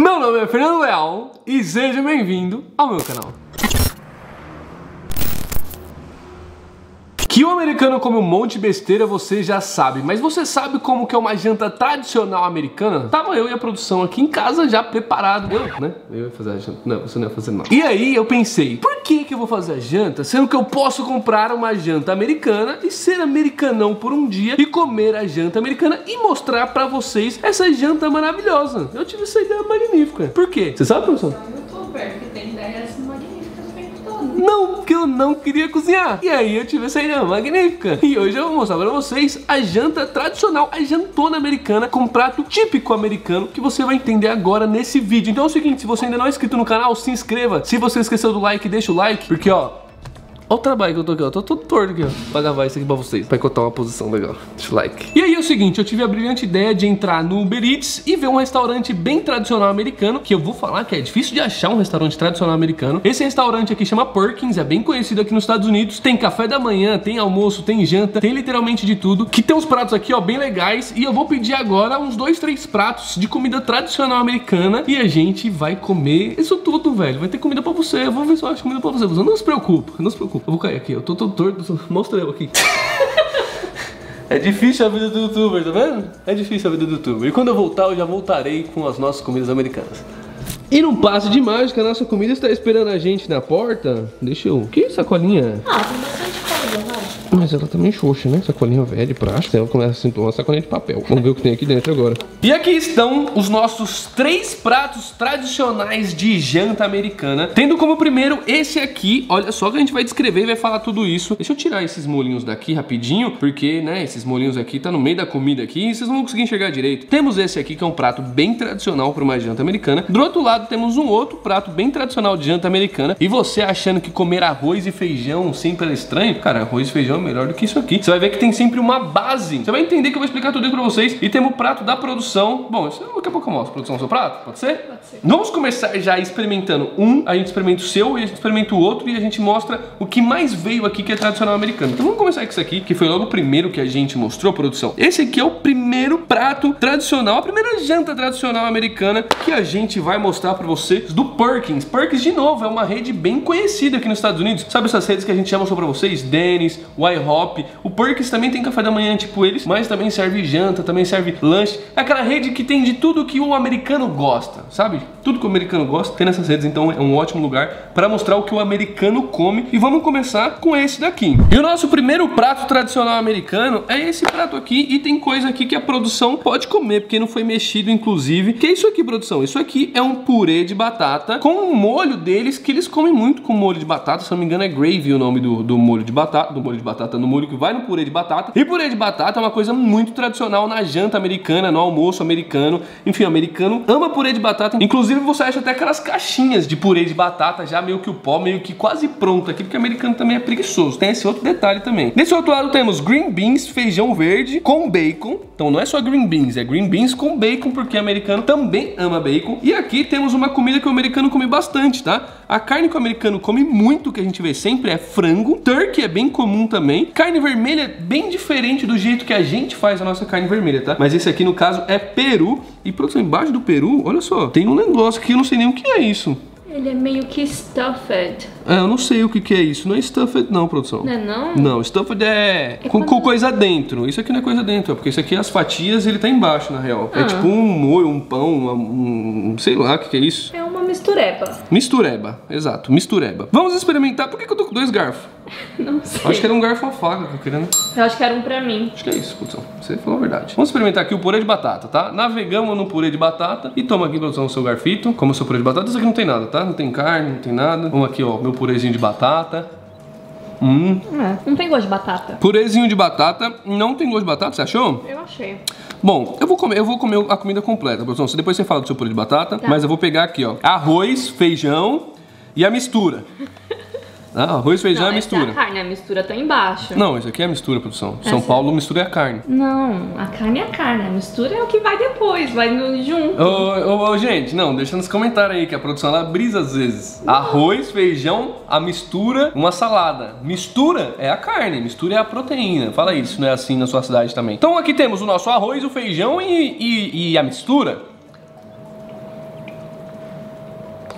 Meu nome é Fernando Leal e seja bem-vindo ao meu canal. Que o americano come um monte de besteira você já sabe, mas você sabe como que é uma janta tradicional americana? Tava eu e a produção aqui em casa já preparado. Eu ia fazer a janta. Não, você não ia fazer nada. E aí eu pensei, por que eu vou fazer a janta, sendo que eu posso comprar uma janta americana e ser americanão por um dia e comer a janta americana e mostrar pra vocês essa janta maravilhosa. Eu tive essa ideia magnífica. Por quê? Você sabe, professor? Youtuber que tem ideias magníficas o tempo todo. Não, porque eu não queria cozinhar. E aí eu tive essa ideia magnífica. E hoje eu vou mostrar pra vocês a janta tradicional, a jantona americana com prato típico americano que você vai entender agora nesse vídeo. Então é o seguinte, se você ainda não é inscrito no canal, se inscreva. Se você esqueceu do like, deixa o like, porque ó, olha o trabalho que eu tô aqui, ó. Tô todo torto aqui, ó. Pra gravar isso aqui pra vocês, pra encontrar uma posição legal. Deixa o like. E aí é o seguinte, eu tive a brilhante ideia de entrar no Uber Eats e ver um restaurante bem tradicional americano, que eu vou falar que é difícil de achar um restaurante tradicional americano. Esse restaurante aqui chama Perkins, é bem conhecido aqui nos Estados Unidos. Tem café da manhã, tem almoço, tem janta, tem literalmente de tudo. Que tem uns pratos aqui, ó, bem legais. E eu vou pedir agora uns 2, 3 pratos de comida tradicional americana. E a gente vai comer isso tudo, velho. Vai ter comida pra você. Eu vou ver se eu acho comida pra você. Você não se preocupa, não se preocupa. Eu vou cair aqui, eu tô todo torto. Mostra eu aqui. É difícil a vida do youtuber, tá vendo? É difícil a vida do youtuber. E quando eu voltar, eu já voltarei com as nossas comidas americanas. E num passe de mágica, a nossa comida está esperando a gente na porta. Deixa eu... Que sacolinha? Ah, tem bastante coisa, vai. Mas ela tá meio xoxa, né? Sacolinha velha de plástico. Ela começa a sentir uma sacolinha de papel. Vamos ver o que tem aqui dentro agora. E aqui estão os nossos 3 pratos tradicionais de janta americana. Tendo como primeiro esse aqui. Olha só que a gente vai descrever e vai falar tudo isso. Deixa eu tirar esses molinhos daqui rapidinho, porque, né, esses molinhos aqui tá no meio da comida aqui e vocês não vão conseguir enxergar direito. Temos esse aqui que é um prato bem tradicional para uma janta americana. Do outro lado temos um outro prato bem tradicional de janta americana. E você achando que comer arroz e feijão sempre é estranho? Cara, arroz e feijão é melhor do que isso aqui. Você vai ver que tem sempre uma base. Você vai entender que eu vou explicar tudo isso pra vocês. E temos o prato da produção. Bom, isso daqui a pouco eu mostro. Produção, seu prato? Pode ser? Pode ser. Vamos começar já experimentando um. A gente experimenta o seu e a gente experimenta o outro. E a gente mostra o que mais veio aqui que é tradicional americano. Então vamos começar com isso aqui, que foi logo o primeiro que a gente mostrou, produção. Esse aqui é o primeiro prato tradicional, a primeira janta tradicional americana que a gente vai mostrar pra vocês do Perkins. Perkins, de novo, é uma rede bem conhecida aqui nos Estados Unidos. Sabe essas redes que a gente já mostrou pra vocês? Denny's, IHOP. O Perkins também tem café da manhã tipo eles, mas também serve janta, também serve lanche. É aquela rede que tem de tudo que o americano gosta, sabe? Tudo que o americano gosta tem nessas redes, então é um ótimo lugar para mostrar o que o americano come. E vamos começar com esse daqui. E o nosso primeiro prato tradicional americano é esse prato aqui, e tem coisa aqui que a produção pode comer, porque não foi mexido, inclusive. Que é isso aqui, produção? Isso aqui é um purê de batata com um molho deles, que eles comem muito com molho de batata. Se não me engano é gravy o nome do molho de batata. Do molho de batata, no molho que vai no purê de batata. E purê de batata é uma coisa muito tradicional na janta americana, no almoço americano. Enfim, o americano ama purê de batata. Inclusive você acha até aquelas caixinhas de purê de batata já meio que o pó, meio que quase pronto aqui, porque o americano também é preguiçoso. Tem esse outro detalhe também. Desse outro lado temos green beans, feijão verde com bacon. Então não é só green beans, é green beans com bacon, porque o americano também ama bacon. E aqui temos uma comida que o americano come bastante, tá? A carne que o americano come muito, que a gente vê sempre, é frango. Turkey é bem comum também. Carne vermelha é bem diferente do jeito que a gente faz a nossa carne vermelha, tá? Mas esse aqui, no caso, é peru. E, produção, embaixo do peru, olha só, tem um negócio que eu não sei nem o que é isso. Ele é meio que stuffed. É, eu não sei o que é isso. Não é stuffed não, produção. Não é não? Não, stuffed é com coisa dentro. Isso aqui não é coisa dentro, porque isso aqui, as fatias, ele tá embaixo, na real. É tipo um molho, um pão, sei lá o que é isso. É uma mistureba. Mistureba, exato, mistureba. Vamos experimentar. Por que eu tô com 2 garfos? Não sei. Acho que era um garfo e uma faca que eu queria, né? Eu acho que era um pra mim. Acho que é isso, produção. Você falou a verdade. Vamos experimentar aqui o purê de batata, tá? Navegamos no purê de batata. E toma aqui, produção, o seu garfito. Como o seu purê de batata. Isso aqui não tem nada, tá? Não tem carne, não tem nada. Vamos aqui, ó, meu purezinho de batata. Não tem gosto de batata. Purezinho de batata. Não tem gosto de batata, você achou? Eu achei. Bom, eu vou comer a comida completa, produção. Depois você fala do seu purê de batata. Tá. Mas eu vou pegar aqui, ó, arroz, feijão e a mistura. Ah, arroz, feijão Não, é essa é mistura. a carne, a mistura tá embaixo. Não, isso aqui é a mistura, produção. São Paulo mistura é a carne. Não, a carne é a carne, a mistura é o que vai depois, vai junto. Ô, gente, não, deixa nos comentários aí que a produção ela brisa às vezes. Arroz, feijão, a mistura, uma salada. Mistura é a carne, mistura é a proteína. Fala isso, não é assim na sua cidade também. Então aqui temos o nosso arroz, o feijão e a mistura.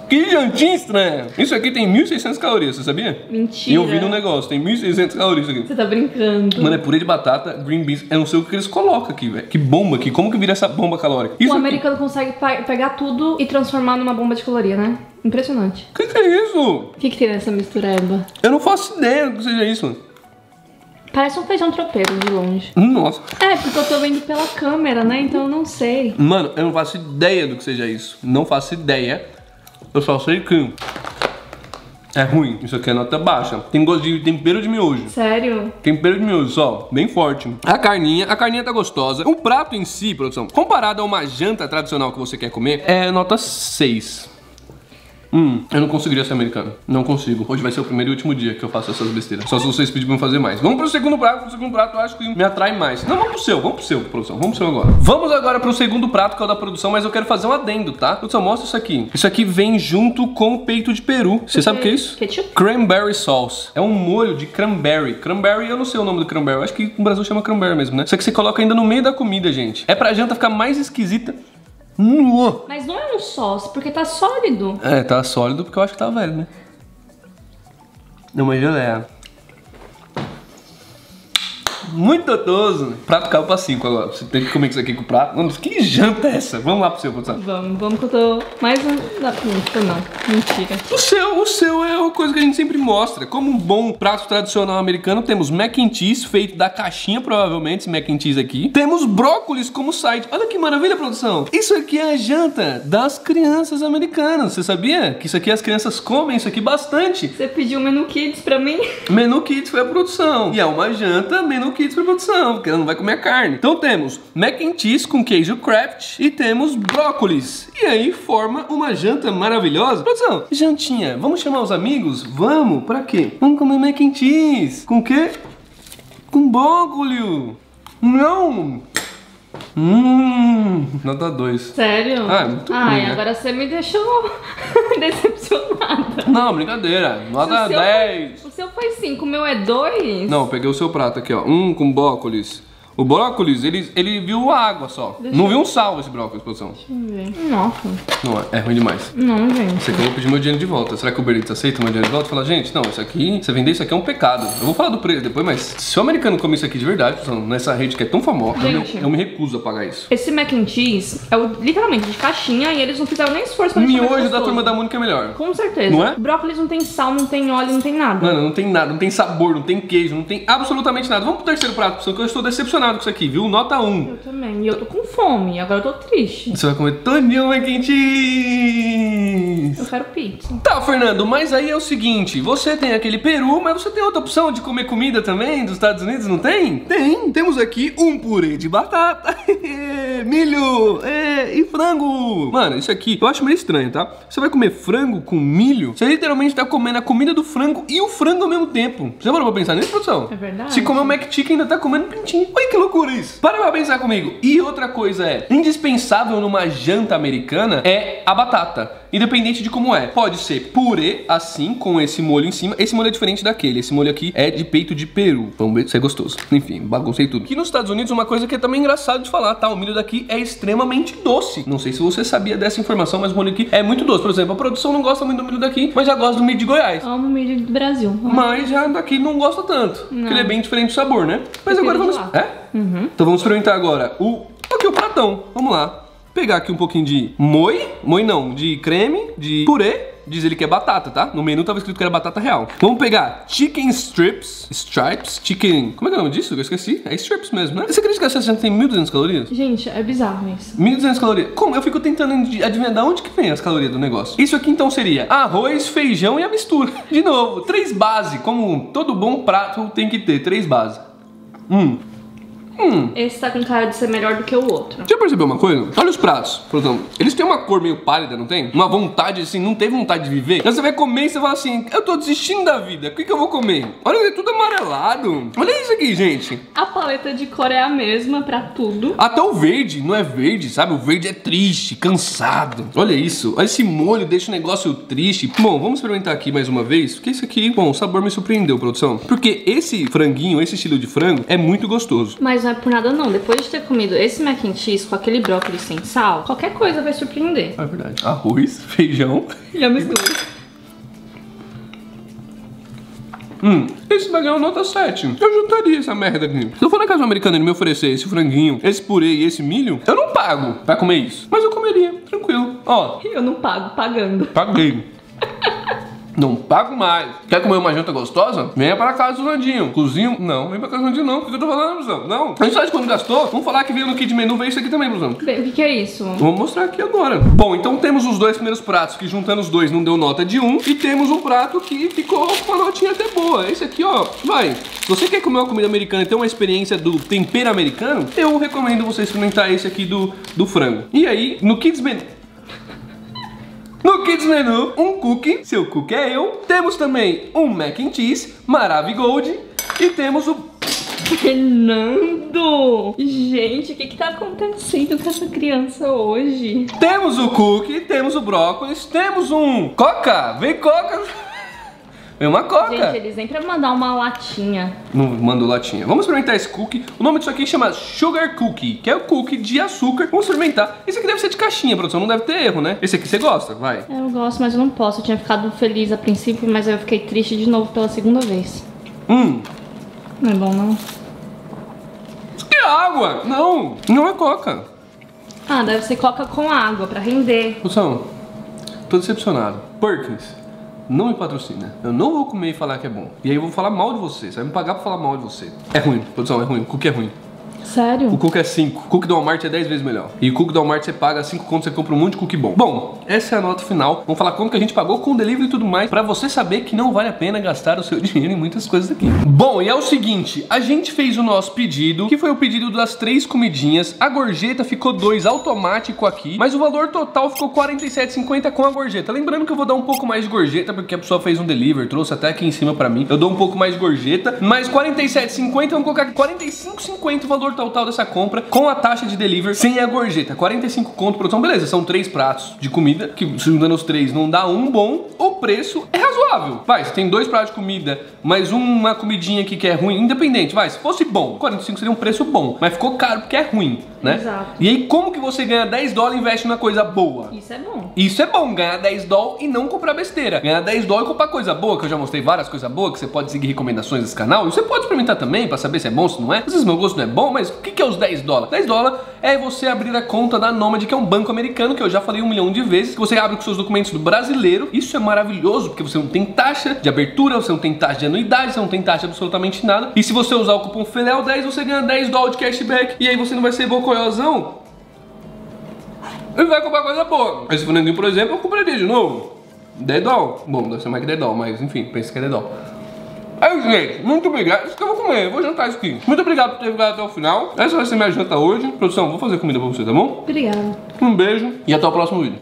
Que jantinha estranha. Isso aqui tem 1.600 calorias, você sabia? Mentira. Eu vi no negócio, tem 1.600 calorias isso aqui. Você tá brincando. Mano, é purê de batata, green beans. Eu não sei o que eles colocam aqui, velho. Que bomba aqui. Como que vira essa bomba calórica? Isso O aqui. americano consegue pegar tudo e transformar numa bomba de caloria, né? Impressionante. Que é isso? O que tem nessa mistureba? Eu não faço ideia do que seja isso. Parece um feijão tropeiro de longe. Nossa. É, porque eu tô vendo pela câmera, né? Então eu não sei. Mano, eu não faço ideia do que seja isso. Não faço ideia. Eu só sei que é ruim. Isso aqui é nota baixa. Tem gosto de tempero de miojo. Sério? Tempero de miojo, só, bem forte. A carninha tá gostosa. O prato em si, produção, comparado a uma janta tradicional que você quer comer, é nota 6. Eu não conseguiria ser americano. Não consigo. Hoje vai ser o primeiro e último dia que eu faço essas besteiras. Só se vocês pedirem pra eu fazer mais. Vamos pro segundo prato. O segundo prato eu acho que me atrai mais. Não, vamos pro seu, produção. Vamos pro seu agora. Vamos agora pro segundo prato, que é o da produção, mas eu quero fazer um adendo, tá? Produção, mostra isso aqui. Isso aqui vem junto com o peito de peru. Você sabe o que é isso? Ketchup? Cranberry sauce. É um molho de cranberry. Cranberry, eu não sei o nome do cranberry. Eu acho que no Brasil chama cranberry mesmo, né? Isso aqui você coloca ainda no meio da comida, gente. É pra janta ficar mais esquisita. Mas não é um sauce, porque tá sólido. É, tá sólido porque eu acho que tá velho, né? É uma geleia. Muito gostoso. O prato caiu pra 5 agora. Você tem que comer isso aqui com o prato. Mano, que janta é essa? Vamos lá pro seu, produção. Vamos que eu tô mais um... Não, mentira. O seu é uma coisa que a gente sempre mostra. Como um bom prato tradicional americano, temos mac and cheese, feito da caixinha, provavelmente, esse mac and cheese aqui. Temos brócolis como side. Olha que maravilha, produção. Isso aqui é a janta das crianças americanas. Você sabia que isso aqui as crianças comem isso aqui bastante? Você pediu um menu kids pra mim? Menu kids foi a produção. E é uma janta, menu kids foi a produção, porque ela não vai comer carne. Então temos mac and cheese com queijo Kraft e temos brócolis. E aí forma uma janta maravilhosa. Produção, jantinha, vamos chamar os amigos? Vamos, pra quê? Vamos comer mac and cheese. Com o quê? Com brócolis. Não! Nota 2. Sério? Ah, é muito ruim, Ai, né? agora você me deixou decepcionada. Não, brincadeira. Nota 10. O seu foi 5, o meu é 2? Não, peguei o seu prato aqui, ó. Com brócolis. O brócolis, ele viu água só. Não viu um sal esse brócolis, produção. Deixa eu ver. Nossa. Não, é ruim demais. Não, gente. Isso aqui eu vou pedir meu dinheiro de volta. Será que o Uber Eats aceita meu dinheiro de volta? Fala, gente, não, isso aqui, você vender isso aqui é um pecado. Eu vou falar do preço depois, mas se o americano comer isso aqui de verdade, pessoal, nessa rede que é tão famosa, Gente. eu me recuso a pagar isso. Esse mac and cheese é literalmente de caixinha e eles não fizeram nem esforço pra deixar mais Miojo da gostoso. Turma da Mônica é melhor. Com certeza. Não é? Brócolis não tem sal, não tem óleo, não tem nada. Mano, não tem nada, não tem sabor, não tem queijo, não tem absolutamente nada. Vamos pro terceiro prato, pessoal, que eu estou decepcionado com isso aqui, viu? Nota 1. Eu também. E eu tô com fome. Agora eu tô triste. Você vai comer todinho mac and cheese. Eu quero pizza. Tá, Fernando, mas aí é o seguinte, você tem aquele peru, mas você tem outra opção de comer comida também dos Estados Unidos, não tem? Tem. Temos aqui um purê de batata, milho e frango. Mano, isso aqui eu acho meio estranho, tá? Você vai comer frango com milho, você literalmente tá comendo a comida do frango e o frango ao mesmo tempo. Você já parou pra pensar nisso, produção? É verdade. Se comer o Mac Chicken, ainda tá comendo pintinho. Olha que loucura isso. Para pra pensar comigo. E outra coisa indispensável numa janta americana é a batata. Independente de como é. Pode ser purê, assim, com esse molho em cima. Esse molho é diferente daquele. Esse molho aqui é de peito de peru. Vamos ver se é gostoso. Enfim, baguncei tudo. Aqui nos Estados Unidos, uma coisa que é também engraçado de falar, tá? O milho daqui é extremamente doce. Não sei se você sabia dessa informação, mas o molho aqui é muito doce. Por exemplo, a produção não gosta muito do milho daqui, mas já gosta do milho de Goiás. Amo milho do Brasil. Mas já daqui não gosta tanto. Porque ele é bem diferente do sabor, né? Mas agora vamos... Então vamos experimentar agora aqui o pratão. Vamos lá. Pegar aqui um pouquinho de de creme, de purê. Diz ele que é batata, tá? No menu tava escrito que era batata real. Vamos pegar chicken stripes, chicken... Como é que é o nome disso? Eu esqueci. É strips mesmo, né? Você acredita que essa janta tem 1.200 calorias? Gente, é bizarro isso. 1.200 calorias. Como? Eu fico tentando adivinhar de onde que vem as calorias do negócio. Isso aqui então seria arroz, feijão e a mistura. De novo, 3 bases. Como todo bom prato tem que ter 3 bases. Esse tá com cara de ser melhor do que o outro. Já percebeu uma coisa? Olha os pratos, por exemplo. Eles têm uma cor meio pálida, não tem? Uma vontade assim, não teve vontade de viver. Então você vai comer e você fala assim, eu tô desistindo da vida, o que eu vou comer? Olha, é tudo amarelado. Olha isso aqui, gente. A paleta de cor é a mesma pra tudo. Até o verde, não é verde, sabe? O verde é triste, cansado. Olha isso, olha esse molho, deixa o negócio triste. Bom, vamos experimentar aqui mais uma vez, porque isso aqui, bom, o sabor me surpreendeu, produção. Porque esse franguinho, esse estilo de frango, é muito gostoso. Mas mas não é por nada não. Depois de ter comido esse mac and cheese com aquele brócolis sem sal, qualquer coisa vai surpreender. É verdade. Arroz, feijão. E a mistura. Esse vai ganhar uma nota 7. Eu juntaria essa merda aqui. Se eu for na casa americana e ele me oferecer esse franguinho, esse purê e esse milho, eu não pago pra comer isso. Mas eu comeria, tranquilo. Ó. Eu não pago, pagando. Paguei. Não pago mais. Quer comer uma janta gostosa? Venha para casa do Landinho. Cozinho? Não, vem pra casa do Landinho não. O que eu tô falando, Brusão? Não. A gente sabe de quando gastou? Vamos falar que veio no kit menu, veio isso aqui também, Brusão. Bem, o que é isso? Vou mostrar aqui agora. Bom, então temos os dois primeiros pratos que juntando os dois não deu nota de 1. E temos um prato que ficou com uma notinha até boa. Esse aqui, ó, vai. Se você quer comer uma comida americana e ter uma experiência do tempero americano, eu recomendo você experimentar esse aqui do frango. E aí, no Kids Menu... No Kids Menu, um cookie, seu cookie é eu. Temos também um mac and cheese, Maravigold. E temos o... Fernando! Gente, o que tá acontecendo com essa criança hoje? Temos o cookie, temos o brócolis, temos um coca. Vem coca. Vem uma coca. Gente, eles vêm pra mandar uma latinha. Não mandou latinha. Vamos experimentar esse cookie. O nome disso aqui chama Sugar Cookie, que é o cookie de açúcar. Vamos experimentar. Esse aqui deve ser de caixinha, produção. Não deve ter erro, né? Esse aqui você gosta? Vai. Eu gosto, mas eu não posso. Eu tinha ficado feliz a princípio, mas eu fiquei triste de novo pela segunda vez. Não é bom, não? Isso aqui é água. Não, não é coca. Ah, deve ser coca com água pra render. Produção, tô decepcionado. Perkins, não me patrocina. Eu não vou comer e falar que é bom. E aí eu vou falar mal de você. Você vai me pagar pra falar mal de você. É ruim, produção, é ruim. O cookie é ruim. Sério? O cookie é 5. O cookie do Walmart é 10 vezes melhor. E o cookie do Walmart você paga 5 conto, você compra um monte de cookie bom. Bom, essa é a nota final. Vamos falar quanto que a gente pagou com delivery e tudo mais, pra você saber que não vale a pena gastar o seu dinheiro em muitas coisas aqui. Bom, e é o seguinte, a gente fez o nosso pedido, que foi o pedido das 3 comidinhas. A gorjeta ficou 2 automático aqui, mas o valor total ficou R$ 47,50 com a gorjeta. Lembrando que eu vou dar um pouco mais de gorjeta, porque a pessoa fez um delivery, trouxe até aqui em cima pra mim. Eu dou um pouco mais de gorjeta, mas R$ 47,50, vamos colocar aqui R$ 45,50 o valor total dessa compra, com a taxa de delivery sem a gorjeta. 45 conto, produção, beleza, são 3 pratos de comida, que se juntando os 3 não dá um bom, o preço é razoável. Vai, você tem 2 pratos de comida, mais uma comidinha aqui que é ruim, independente, vai, se fosse bom, 45 seria um preço bom, mas ficou caro porque é ruim, né? Exato. E aí, como que você ganha $10 e investe numa coisa boa? Isso é bom. Isso é bom, ganhar $10 e não comprar besteira. Ganhar $10 e comprar coisa boa, que eu já mostrei várias coisas boas, que você pode seguir recomendações desse canal. E você pode experimentar também, pra saber se é bom, se não é. Às vezes meu gosto não é bom, mas o que é os $10? $10 é você abrir a conta da Nomad, que é um banco americano, que eu já falei 1 milhão de vezes, que você abre com seus documentos do brasileiro. Isso é maravilhoso, porque você não tem taxa de abertura, você não tem taxa de anuidade, você não tem taxa de absolutamente nada. E se você usar o cupom FELEL10, você ganha $10 de cashback. E aí você não vai ser bocoiosão e vai comprar coisa boa. Esse franguinho, por exemplo, eu compraria de novo. $10. Bom, deve ser mais que $10, mas enfim, pensa que é $10. Aí, gente, muito obrigado. Isso que eu vou comer, eu vou jantar isso aqui. Muito obrigado por ter ficado até o final. Essa vai ser minha janta hoje. Produção, vou fazer comida pra você, tá bom? Obrigada. Um beijo e até o próximo vídeo.